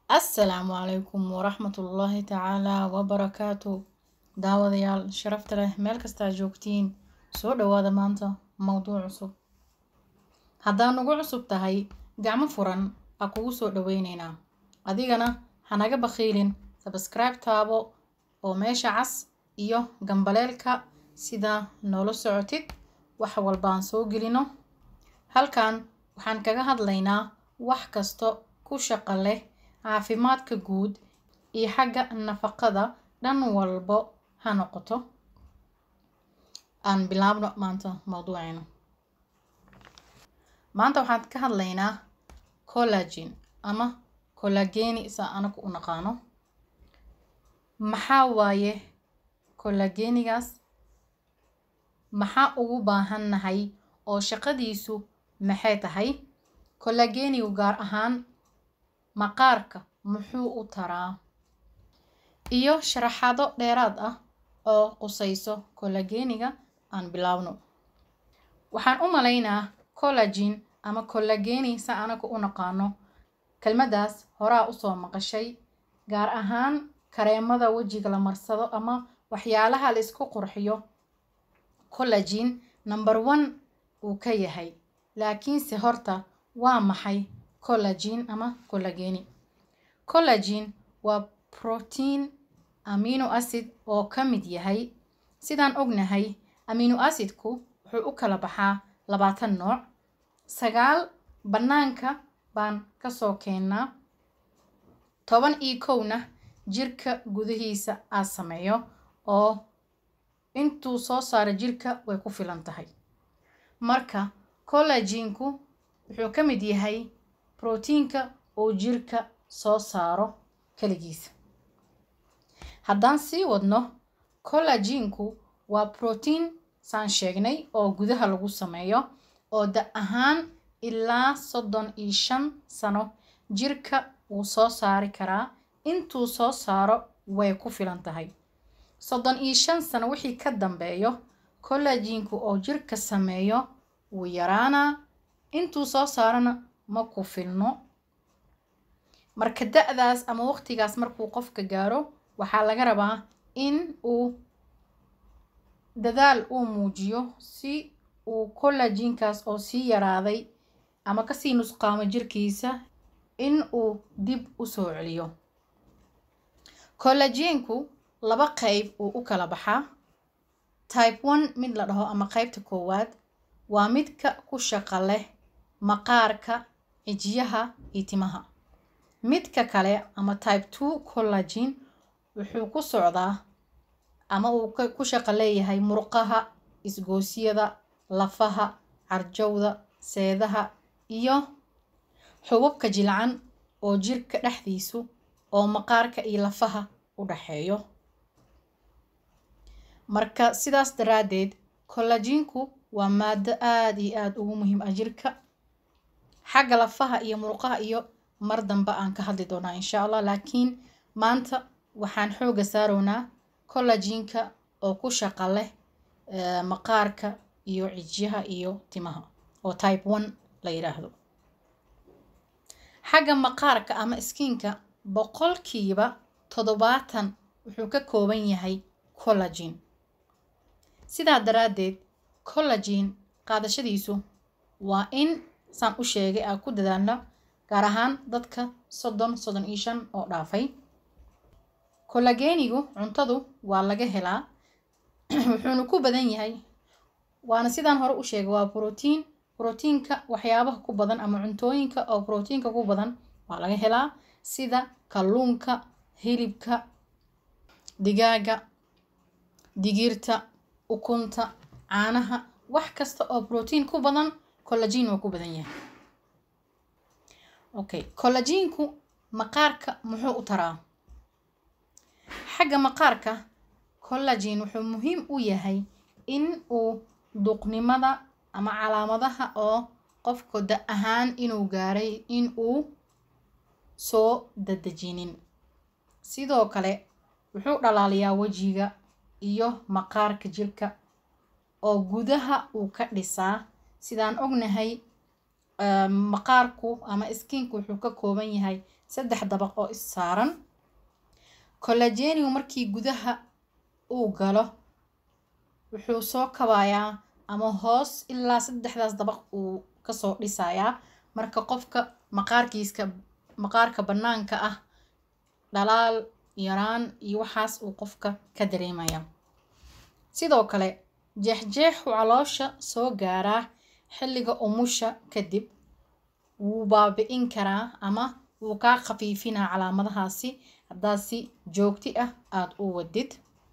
السلام عليكم ورحمة الله تعالى وبركاته. داوديال شرفت له مeel kasta joogtiin soo dhawaada maanta mowduuc cusub. haddaan ugu cusub tahay gacmo furan a kugu soo dhaweyneynaa adigana hanaga bakhiilin subscribe taabo oo meesha cas iyo gambaleelka sida noola socotid wax walbaan soo gelino. halkan waxaan kaga hadlaynaa wax kasto ku shaqo leh caafimaadka guud iyo xagga nafaqada dhan walbo ha noqoto. aan bilaabno maanta mowduuceena. maanta waxaan ka hadlaynaa collagen ama collagen isa anagu u naqaano. maxaa waaye collagenigaas? maxaa ugu baahannahay oo shaqadiisu maxay tahay? collagenigu gaar ahaan maqaarka muxuu u taraa? iyo sharaxaado dheeraad ah oo qusayso collageniga aan bilaabno. waxaan u malaynaa collagen ama collageni sa anagu u naqaano kelmadaas horaa usoo maqashay, gaar ahaan kareemada wajiga la marsado ama waxyaalaha la isku qurxiyo. collagen number 1 uu ka yahay, laakiinse horta waa maxay collagen ama collageni? collagen waa protein amino acid oo ka mid yahay, sidaan ognahay amino acidku wuxuu u kala baxaa 20 nooc. 9 banaanka baan kasoo keennaa, 11na jirka gudihiisa aa sameeyo oo intuu soo saaro jirka way ku filan tahay. marka collagenku wuxuu ka mid yahay proteinka oo jirka soo saaro kaligiisa. haddaan sii wadno, collagenku waa protein saan sheegnay oo gudaha lagu sameeyo oo da ahaan ilaa 35 sano jirka uu soo saari karaa. intuu soo saaro way ku filan tahay. 35 sano wixii ka dambeeyo collagenku oo jirka sameeyo wuu yaraanaa, intuu soo saarana ma ku filno. marka da'daas ama waqtigaas markuu qofka gaaro waxaa laga rabaa in uu dadaal uu muujiyo si uu collagenkaas oo sii yaraaday ama kasii nusqaamo jirkiisa in uu dib u soo celiyo. collagenku 2 qayb uu u kala baxaa. type 1 mid la dhaho ama qaybta koowaad waa midka ku shaqo leh maqaarka, cijiyaha iyo timaha. midka kale ama type 2 collagen wuxuu ku socdaa ama uu ku shaqo leeyahay murqaha, isgoosyada, lafaha, carjawda, seedaha iyo xububka jilcan oo jirka dhexdiisu oo maqaarka iyo lafaha u dhaxeeyo. marka sidaas daraadeed collagenku waa maado aad iyo aad ugu muhiim ah jirka. xagga lafaha iyo murqaha iyo mar dambe aan ka hadli doonaa insha Allah, laakiin maanta waxaan xooga saaroonaa collagenka oo ku shaqo leh maqaarka iyo cijiyaha iyo timaha oo type 1 la yiraahdo. xagga maqaarka ama skinka boqolkiiba 70 wuxuu ka kooban yahay collagen. sidaa daraadeed collagen qaadashadiisu waa in saan u sheegay aan ku dadaalno, gaar ahaan dadka 35 oo dhaafay. collagenigu cuntadu waa laga helaa wuxuuna ku badan yahay, waana sidaan hore u sheegay waa proteinka waxyaabaha ku badan ama cuntooyinka oo proteinka ku badan waa laga helaa sida kalluunka, hilibka, digaaga, digirta, ukunta, caanaha. wax kasta oo protein ku badan collagen waa ku badan yahay. okay, collagenku maqaarka muxuu u taraa? xagga maqaarka collagen wuxuu muhiim u yahay in uu duqnimada ama calaamadaha oo qofka da ahaan inuu gaaray in uu soo dadajinin. sidoo kale wuxuu dhalaaliyaa wajiga iyo maqaarka jirka oo gudaha uu ka dhisaa. sidaan ognahay maqaarku ama skinku wuxuu ka kooban yahay saddex dabaq oo is saaran. Collagen markii gudaha uu galo wuxuu soo kabayaa ama hoos ilaa saddexdaas dabaq uu kasoo dhisayaa. Marka qofka maqaarka banaanka ah dhalaal yaraan iyo waxaas uu qofka ka dareemaya. sidoo kale jeexjeexu caloosha soo gaaraa xilliga umusha kadib wuu baabi'in karaa ama wuu kaa khafiifinaa calaamadahaasi haddaad si joogti ah aad u wadid.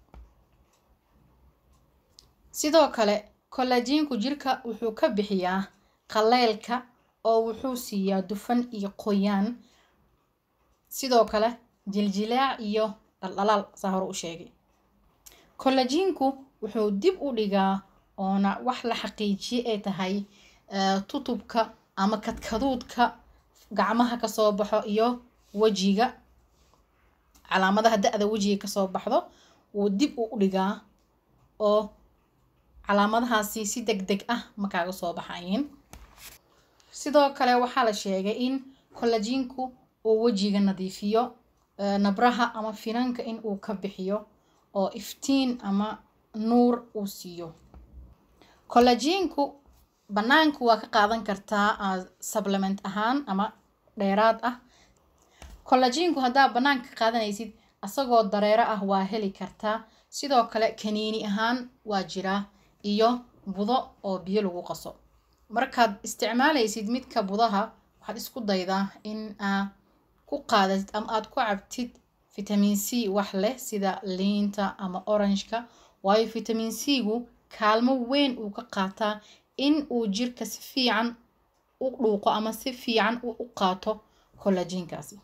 sidoo kale collagen jirka wuxuu ka bixiyaa qaleelka oo wuxuu siiyaa dufan iyo qoyaan. sidoo kale jiljilaac iyo dhaldhalaal saa hore u sheegay. collagen wuxuu dib u dhigaa oona wax la xaqiijiyay ay tahay tutubka ama kadkaduudka gacmaha ka soo baxo iyo wajiga. calaamadaha da'da wajiga ka soo baxdo wuu dib u dhigaa oo calaamadahaasi si degdeg ah ma kaaga soo baxayeen. sidoo kale waxaa la sheegay in collagen uu wajiga nadiifiyo, nabraha ama finanka in uu ka bixiyo oo iftiin ama nuur uu siiyo. collagen banaanku waa ka qaadan kartaa supplement ahaan ama dheeraad ah. collagen haddaa banaanka ka qaadanaysid asagoo dareero ah waa heli kartaa. sidoo kale kaniini ahaan waa jiraa iyo budo oo biyo lagu qaso. markaad isticmaalaysid midka budaha waxaad isku daydaa in aad ku qaadatid ama aad ku cabtid vitamin C wax leh sida liinta ama orange-ka. waayo vitamin C-gu kaalmo weyn uu ka qaataa in uu jirka si fiican u dhuuqo ama si fiican u qaato collagen-kaasi.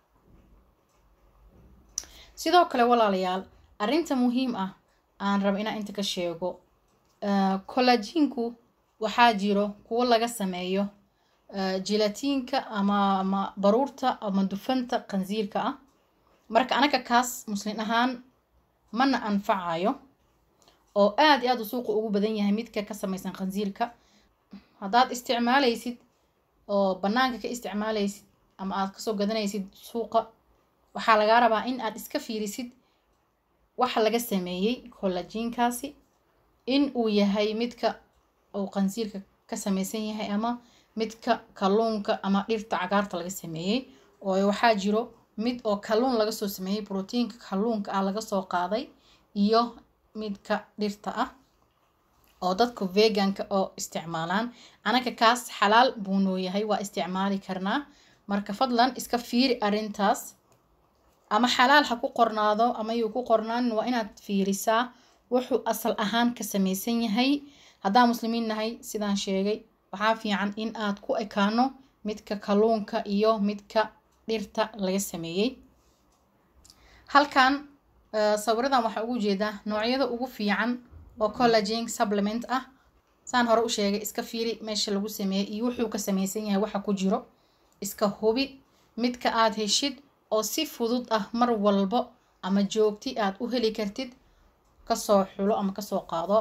sidoo kale walaalayaal arrinta muhiim ah aan rabo inaan inta ka sheego collagen waxaa jiro kuwo laga sameeyo gelatiinka ama baruurta ama dufanta qansiirka ah. marka anaga kaas muslin ahaan mana anfacayo oo aad iyo aad suuqa ugu badan yahay midka ka samaysan qansiirka. haddaad isticmaalaysid oo banaanka ka isticmaalaysid ama aad kasoo gadanaysid suuqa waxaa lagaa rabaa in aad iska fiirisid waxa laga sameeyey collagen-kaasi in uu yahay midka uu qansiirka ka samaysan yahay ama midka kalluunka ama dhirta cagaarta laga sameeyey. oo waxaa jiro mid oo kalluun laga soo sameeyey proteinka kalluunka ah laga soo qaaday iyo midka dhirta ah oo dadka veganka oo isticmaalaan. anaga kaas xalaal buu noo yahay waa isticmaali karnaa. marka fadlan iska fiiri arrintaas ama xalaal ha ku qornaado ama yuu ku qornaan waa inaad fiirisaa wuxuu asal ahaan ka samaysan yahay. haddaan muslimiin nahay sidaan sheegay waxaa fiican in aad ku ekaano midka kalluunka iyo midka dhirta laga sameeyey. halkan sawiradan waxaa ugu jeedaa noocyada ugu fiican oo collagen supplement ah. saan hore u sheegay iska fiiri meesha lagu sameeyey iyo wuxuu ka samaysan yahay waxa ku jiro. iska hubi midka aad heshid oo si fudud ah mar walbo ama joogti aad u heli kartid kasoo xulo ama kasoo qaado.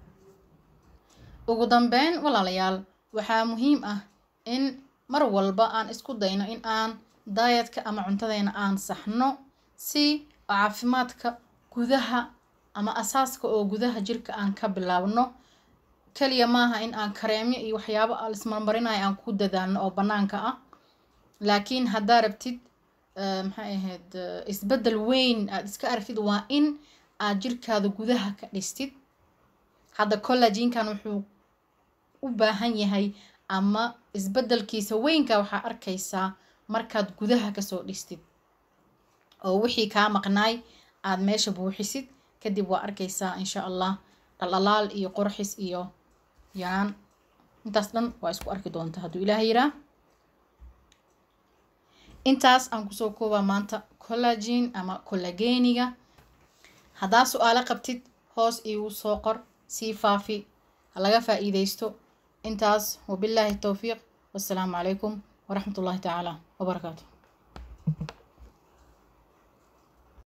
ugu dambeyn walaalayaal waxaa muhiim ah in mar walba aan isku dayno in aan dietka ama cuntadeena aan saxno si caafimaadka gudaha ama asaaska oo gudaha jirka aan ka bilaabno. kaliya maaha in aan kareemyo iyo waxyaabo ismarmarinayo aan ku dadaalno oo banaanka ah. laakiin haddaa rabtid maxay ahayd isbedel weyn aad iska aragtid waa in aad jirkaada gudaha ka dhistid. hadda collagen-kan wuxuu u baahan yahay ama isbedelkiisa weynka waxaa arkaysaa markaad gudaha kasoo dhistid oo wixii kaa maqnaay aad meesha buuxisid kadib waa arkaysaa insha allah dhaldhalaal iyo qurxis iyo yaraan intaas dhan waa isku arki doonta hadduu ilaahay yiraa. intaas aan kusoo koobaa maanta collagen ama collageniga. haddaa su-aalo qabtid hoos iigu soo qor sii faafi ha laga faa'iidaysto. intaas wabilaahi towfiiq wassalaamu calaykum waraxmatullaahi tacaala wabarakaatu.